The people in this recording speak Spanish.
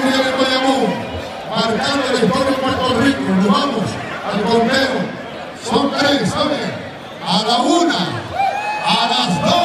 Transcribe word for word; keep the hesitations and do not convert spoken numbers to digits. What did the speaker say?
Miguel de Bayamón, marcando la historia de Puerto Rico. Nos vamos al conteo. Son tres, ¿saben? A la una, a las dos.